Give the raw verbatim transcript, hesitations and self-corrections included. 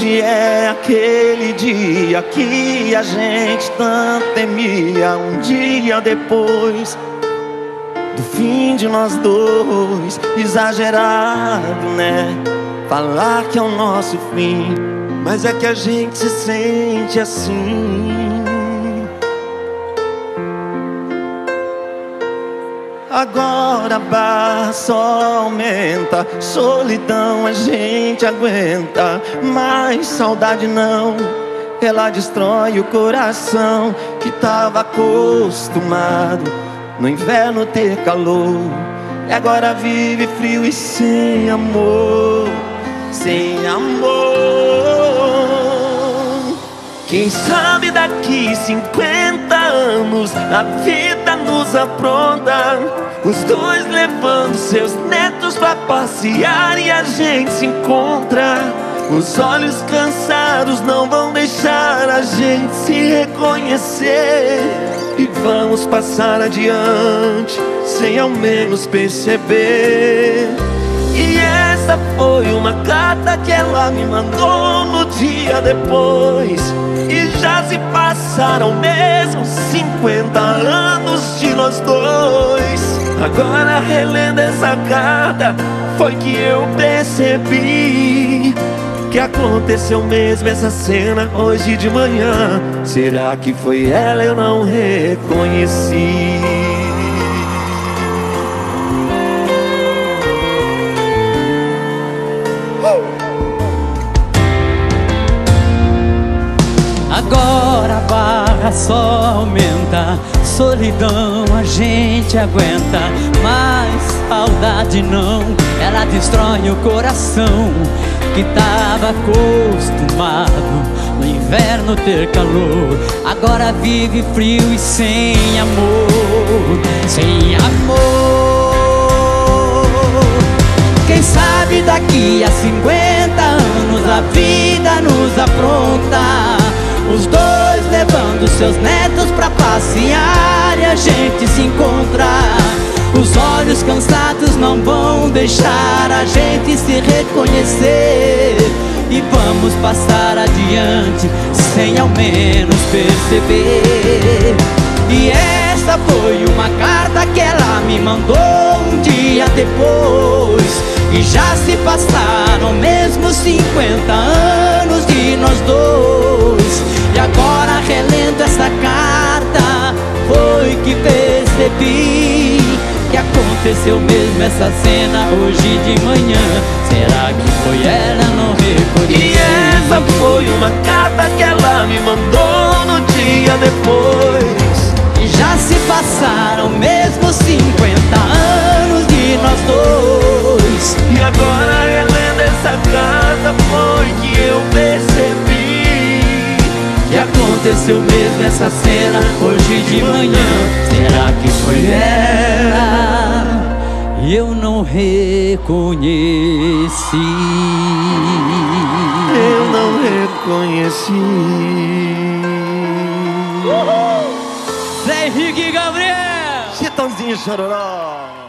Hoje é aquele dia que a gente tanto temia. Um dia depois do fim de nós dois. Exagerado, né? Falar que é o nosso fim, mas é que a gente se sente assim. Agora a barra só aumenta, solidão a gente aguenta, mas saudade não, ela destrói o coração que tava acostumado no inverno ter calor, e agora vive frio e sem amor, sem amor. Quem sabe daqui cinquenta anos a vida nos apronta, os dois levando seus netos pra passear e a gente se encontra. Os olhos cansados não vão deixar a gente se reconhecer, e vamos passar adiante sem ao menos perceber. E essa foi uma carta que ela me mandou no dia depois, e já se passaram mesmo cinquenta anos de nós dois. Agora relendo essa carta foi que eu percebi que aconteceu mesmo essa cena hoje de manhã. Será que foi ela? Eu não reconheci. Agora a barra só aumenta, solidão a gente aguenta, mas saudade não, ela destrói o coração que tava acostumado no inverno ter calor. Agora vive frio e sem amor, sem amor. Quem sabe daqui a cinquenta anos a vida nos apronta, os dois levando seus netos pra passear e a gente se encontra. Os olhos cansados não vão deixar a gente se reconhecer, e vamos passar adiante sem ao menos perceber. E essa foi uma carta que ela me mandou um dia depois, e já se passaram mesmo cinquenta anos de nós dois. E agora relendo essa carta foi que percebi que aconteceu mesmo essa cena hoje de manhã. Será que foi ela? Não reconheci. E essa foi uma carta que ela me mandou no dia depois, e já se passaram mesmo cinquenta anos de nós dois. e agora relendo essa carta foi que eu percebi que aconteceu mesmo essa cena hoje de manhã. Será que foi ela? Eu não reconheci. Eu não reconheci. Zé Henrique e Gabriel, Chitãozinho Chororó.